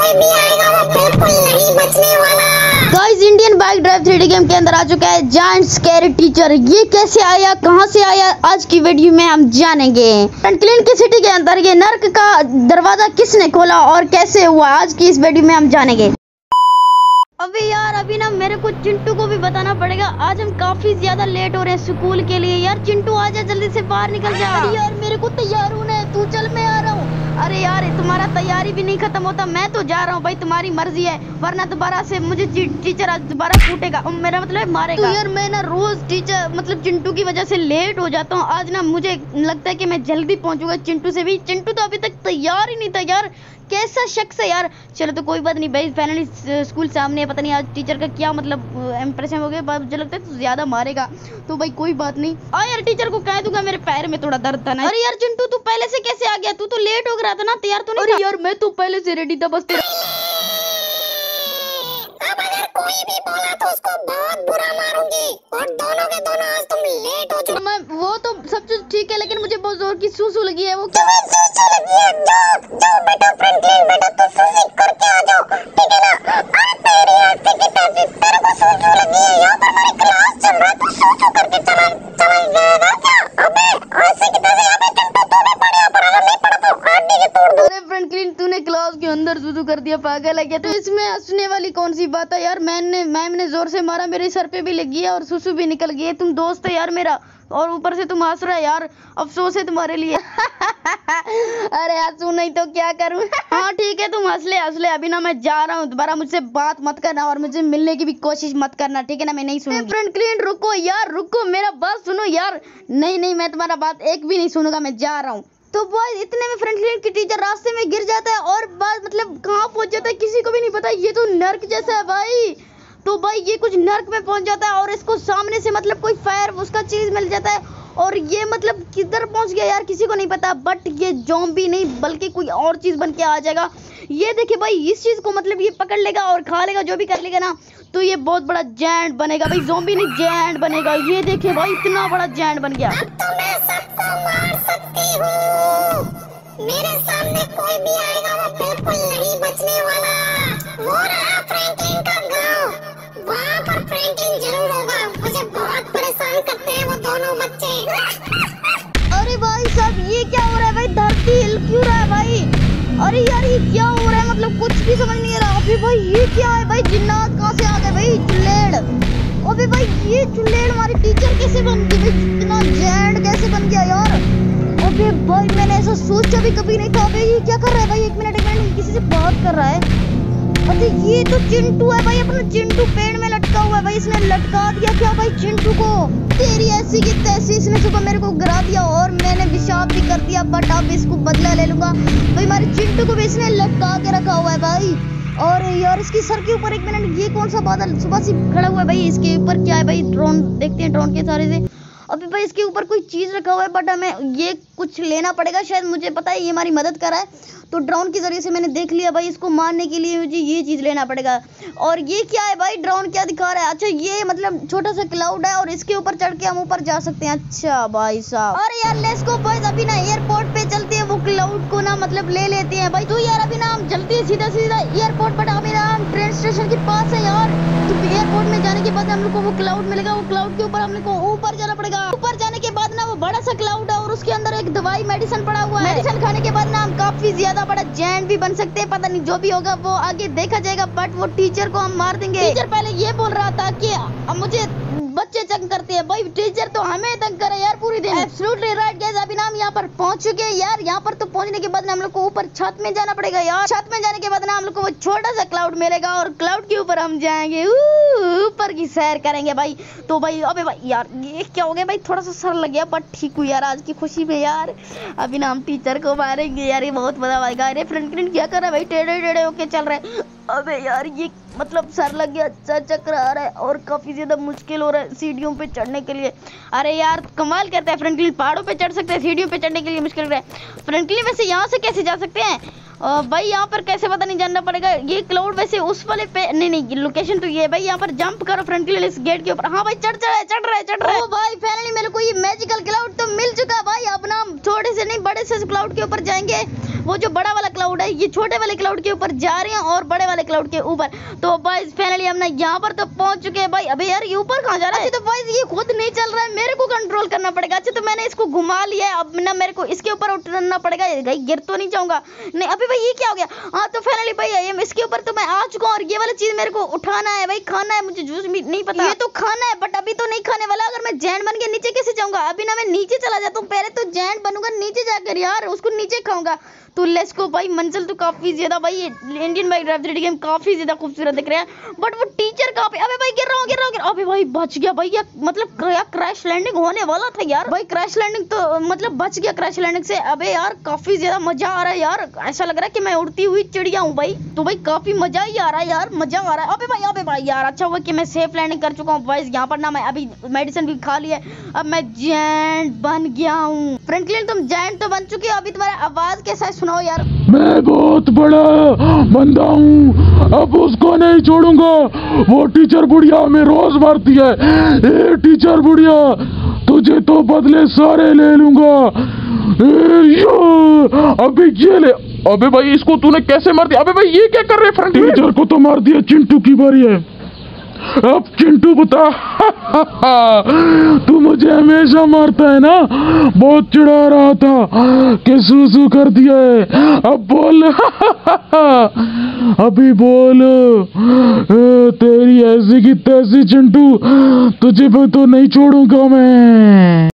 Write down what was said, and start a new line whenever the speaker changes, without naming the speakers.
कोई भी आएगा वो बिल्कुल नहीं बचने वाला।
Guys Indian bike drive 3D game के अंदर आ चुका है जायंट स्कैरी टीचर। ये कैसे आया, कहां से आया, आज की वीडियो में हम जानेंगे। फ्रैंकलिन की सिटी के अंदर ये नर्क का दरवाजा किसने खोला और कैसे हुआ, आज की इस वीडियो में हम जानेंगे। अबे यार अभी ना मेरे को चिंटू को भी बताना पड़ेगा, आज हम काफी ज्यादा लेट हो रहे हैं स्कूल के लिए। यार चिंटू आजा, जल्दी से बाहर निकल जा। अरे यार मेरे को तैयार होना है, तू चल मैं आ रहा हूँ। अरे यार तुम्हारा तैयारी भी नहीं खत्म होता, मैं तो जा रहा हूँ भाई, तुम्हारी मर्जी है, वरना दोबारा से मुझे टीचर आज दोबारा कूटेगा, मेरा मतलब मारेगा। तो यार मैं ना रोज टीचर मतलब चिंटू की वजह से लेट हो जाता हूँ। आज ना मुझे लगता है कि मैं जल्दी पहुंचूंगा चिंटू से भी। चिंटू तो अभी तक तैयार ही नहीं था यार, कैसा शख्स है यार। चलो तो कोई बात नहीं भाई, फाइनली स्कूल सामने है, पता नहीं आज टीचर का क्या मतलब इंप्रेशन हो गया, मुझे लगता है तो ज्यादा मारेगा। तो भाई कोई बात नहीं, आ यार टीचर को कह दूंगा, मेरे पैर में थोड़ा दर्द था ना। अरे यार चिंटू तू पहले से कैसे आ गया, तू तो लेट हो गया था ना, तैयार तो नहीं था? अरे यार मैं तो पहले से रेडी था, बस
अब अगर कोई भी बोला तो उसको बहुत बुरा मारूंगी, और दोनों के दोनों आज तुम लेट हो चुके।
मैं वो तो सब चीज ठीक है, लेकिन मुझे बहुत जोर की सूसू लगी है। वो
क्या सूसू लगी है? जाओ बेटा फ्रैंकलिन, बेटा तू सूसू करके आ जाओ, ठीक है ना। आप मेरे हाथ से किताब तेरे को सूसू लगी है, यहाँ पर हमारी क्लास चल रहा है, तू सूसू करके चला जाएगा क्या? अबे आज से किताब अबे चिंटू तू भी पढ़, यहाँ पर अगर नहीं पढ़ा तो हाथ दे तोड़ दूं।
अरे फ्रैंकलिन तूने क्लास के अंदर सूसू कर दिया, पागल है क्या? तो इसमें हंसने वाली कौन सी बात है यार, मैम ने जोर से मारा, मेरे सर पे भी लगी है और सूसू भी निकल गई है। तुम दोस्त है यार मेरा, और ऊपर से तुम हंस रहा है यार, अफसोस है तुम्हारे लिए। अरे हंसू नहीं तो क्या करूं। हाँ ठीक है तुम हंस ले, अभी ना मैं जा रहा हूँ, दोबारा मुझसे बात मत करना और मुझे मिलने की भी कोशिश मत करना, ठीक है ना, मैं नहीं सुनूंगी। फ्रैंकलिन रुको यार, रुको, मेरा बात सुनो यार। नहीं मैं तुम्हारा बात एक भी नहीं सुनूंगा, मैं जा रहा हूँ। तो बॉय इतने में फ्रैंकलिन की टीचर रास्ते में गिर जाता है और बात मतलब कहाँ पहुंच जाता है किसी को भी नहीं पता। ये तो नर्क जैसा है भाई। तो भाई ये कुछ नर्क में पहुंच जाता है और इसको सामने से मतलब कोई फायर उसका चीज मिल जाता है, और ये मतलब किधर पहुंच गया यार किसी को नहीं पता। बट ये ज़ॉम्बी नहीं बल्कि कोई और चीज बन के आ जाएगा। ये देखिए भाई, इस चीज को मतलब ये पकड़ लेगा और खा लेगा, जो भी कर लेगा ना, तो ये बहुत बड़ा जायंट बनेगा भाई, ज़ॉम्बी नहीं जायंट बनेगा। ये देखिए भाई इतना बड़ा जायंट बन गया।
अब तो मैं सबको मार सकती हूँ, मेरे सामने कोई भी आएगा वो बिल्कुल नहीं बचने वाला। वो रहा फ्रैंकलिन का गांव, वहाँ पर फ्रैंकलिन जरूर होगा, मुझे बहुत परेशान करते हैं वो दोनों बच्चे।
अरे भाई साहब ये क्या हो रहा है भाई, धरती हिल क्यों रहा है भाई? अरे यार ये क्या हो रहा है, मतलब कुछ भी समझ नहीं आ रहा। अबे भाई ये क्या है भाई, जिन्नात कहाँ से आ गए भाई, चुल्लेड़। अबे भाई ये चुल्लेड़ हमारी टीचर कैसे बन गई भाई, इतना जैंड कैसे बन गया यार? अबे भाई मैंने ऐसा सोचा भी कभी नहीं था। अबे ये क्या कर रहा है भाई, एक मिनट किसी से बात कर रहा है। अरे ये तो चिंटू है भाई, अपना चिंटू पेड़ में लटका हुआ है भाई, इसने लटका दिया क्या भाई चिंटू को? तेरी ऐसी की तैसी, इसने सुबह मेरे को गिरा दिया और मैंने विशाप भी कर दिया, बट अब इसको बदला ले लूंगा भाई। हमारे चिंटू को भी इसने लटका के रखा हुआ है भाई। और यार इसकी सर के ऊपर एक मिनट ये कौन सा बादल सुबह से खड़ा हुआ है भाई, इसके ऊपर क्या है भाई? ड्रोन, देखते हैं ड्रोन के सारे से। अभी भाई इसके ऊपर कोई चीज रखा हुआ है, बट हमें ये कुछ लेना पड़ेगा, शायद मुझे पता है ये हमारी मदद कर रहा है। तो ड्रोन के जरिए से मैंने देख लिया भाई, इसको मारने के लिए मुझे ये चीज लेना पड़ेगा। और ये क्या है भाई, ड्रोन क्या दिखा रहा है? अच्छा ये मतलब छोटा सा क्लाउड है और इसके ऊपर चढ़ के हम ऊपर जा सकते हैं। अच्छा भाई साहब, अरे यार लेट्स गो बॉयज, अभी ना एयरपोर्ट पे चलते हैं, वो क्लाउड को ना मतलब ले लेते हैं भाई। तो यार अभी ना हम चलते हैं सीधा एयरपोर्ट पर, अभी ना हम ट्रेन स्टेशन के पास है यार। तो एयरपोर्ट में जाने के बाद हम लोग को वो क्लाउड मिलेगा, वो क्लाउड के ऊपर हम लोग को ऊपर जाना पड़ेगा। ऊपर जाने के बाद ना वो बड़ा सा क्लाउड है और उसके अंदर एक दवाई मेडिसिन पड़ा हुआ है। मेडिसिन खाने के बाद ना हम काफी ज्यादा बड़ा जैंट भी बन सकते हैं, पता नहीं जो भी होगा वो आगे देखा जाएगा। बट वो टीचर को हम मार देंगे। टीचर पहले ये बोल रहा था कि मुझे बच्चे तंग करते हैं भाई, टीचर तो हमें तंग करे यार पूरी दिन। एब्सोल्युटली राइट गाइस, अभी ना हम यहाँ पर पहुंच चुके हैं यार। यहाँ पर तो पहुंचने के बाद ना हम लोग को ऊपर छत में जाना पड़ेगा यार। छत में जाने के बाद ना हम लोग को वो छोटा सा क्लाउड मिलेगा और क्लाउड के ऊपर हम जाएंगे, ऊपर की सैर करेंगे भाई। तो भाई अबे भाई यार ये क्या हो गया भाई, थोड़ा सा सर लग गया, बट ठीक हूँ यार आज की खुशी में यार। अभी ना हम टीचर को मारेंगे यार, ये बहुत मजा आएगा। अरे फ्रैंकलिन क्या कर रहा है भाई, टेढ़े टेढ़े होके चल रहे हैं। अबे यार ये मतलब सर लग गया, सर चक्कर आ रहा है और काफी ज्यादा मुश्किल हो रहा है सीढ़ियों पे चढ़ने के लिए। अरे यार कमाल करता है फ्रैंकलिन, पहाड़ों पे चढ़ सकते हैं, सीढ़ियों पे चढ़ने के लिए मुश्किल हो रहा है। फ्रैंकलिन वैसे यहाँ से कैसे जा सकते हैं भाई, यहाँ पर कैसे पता नहीं, जानना पड़ेगा। ये क्लाउड वैसे उस वाले पे नहीं लोकेशन तो ये भाई, यहाँ पर जंप करो फ्रैंकलिन इस गेट के ऊपर। हाँ भाई चढ़ रहा है। ओ भाई फाइनली मेरे को ये मैजिकल क्लाउड तो मिल चुका है भाई। अब ना हम थोड़े से नहीं बड़े से क्लाउड के ऊपर जाएंगे, वो जो बड़ा वाला क्लाउड है ये छोटे वाले क्लाउड के ऊपर जा रही है और बड़े वाले क्लाउड के ऊपर। तो भाई फाइनली हम ना यहाँ पर तो पहुंच चुके हैं भाई। अबे यार ये ऊपर कहाँ जा रहा है? तो भाई ये खुद नहीं चल रहा है, मेरे को कंट्रोल करना पड़ेगा। अच्छा तो मैंने इसको घुमा लिया है, अब ना मेरे को इसके ऊपर उतरना पड़ेगा। गिर तो नहीं जाऊंगा? नहीं। अभी भाई ये क्या हो गया? हाँ तो फाइनली भाई इसके ऊपर तो मैं आ चुका हूँ और ये वाला चीज मेरे को उठाना है भाई, खाना है मुझे। जूस भी नहीं पता, ये तो खाना है बट अभी तो नहीं खाने वाला। अगर मैं जैंट बन के नीचे कैसे जाऊंगा? अभी ना मैं नीचे चला जाता हूँ, पहले तो जैंट बनूंगा नीचे जाकर यार, उसको नीचे खाऊंगा। तो लेट्स गो भाई। मंजिल तो काफी ज्यादा भाई इंडियन माइनक्राफ्ट 3D गेम काफी ज्यादा खूबसूरत दिख रहा है बट वो टीचर कहाँ पे? अबे भाई गिर रहा हूँ। अबे भाई बच गया भाई। मतलब क्रैश लैंडिंग होने वाला था यार भाई। क्रैश लैंडिंग तो मतलब बच गया क्रैश लैंडिंग से। अबे यार काफी ज्यादा मजा आ रहा है यार, ऐसा लग रहा है कि मैं उड़ती हुई चिड़िया हूँ भाई। तो भाई काफी मजा ही आ रहा है यार, मजा आ रहा है। अबे भाई यार अच्छा हुआ कि मैं सेफ लैंडिंग कर चुका हूँ भाई। यहाँ पर ना मैं अभी मेडिसिन भी खा ली है, अब मैं जैंट बन गया हूँ। फ्रैंकलिन तुम जैंट तो बन चुके हो, अभी तुम्हारा आवाज कैसा है सुनाओ यार।
मैं बहुत बड़ा बंदा हूँ, अब उसको नहीं छोड़ूंगा। वो टीचर बुढ़िया हमें रोज मारती है। ए टीचर बुढ़िया, तुझे तो बदले सारे ले लूंगा। अबे ये ले। अबे भाई इसको तूने कैसे मार दिया? अबे भाई ये क्या कर रहे फ्रैंकलिन? टीचर को तो मार दिया, चिंटू की बारी है। अब चिंटू बता। तू मुझे हमेशा मारता है ना, बहुत चिढ़ा रहा था कि सूसू कर दिया है। अब बोल। अभी बोल। तेरी ऐसी की तैसी चिंटू, तुझे तो नहीं छोड़ूंगा मैं।